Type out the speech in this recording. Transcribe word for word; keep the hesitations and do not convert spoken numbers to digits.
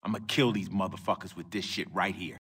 I'ma kill these motherfuckers with this shit right here.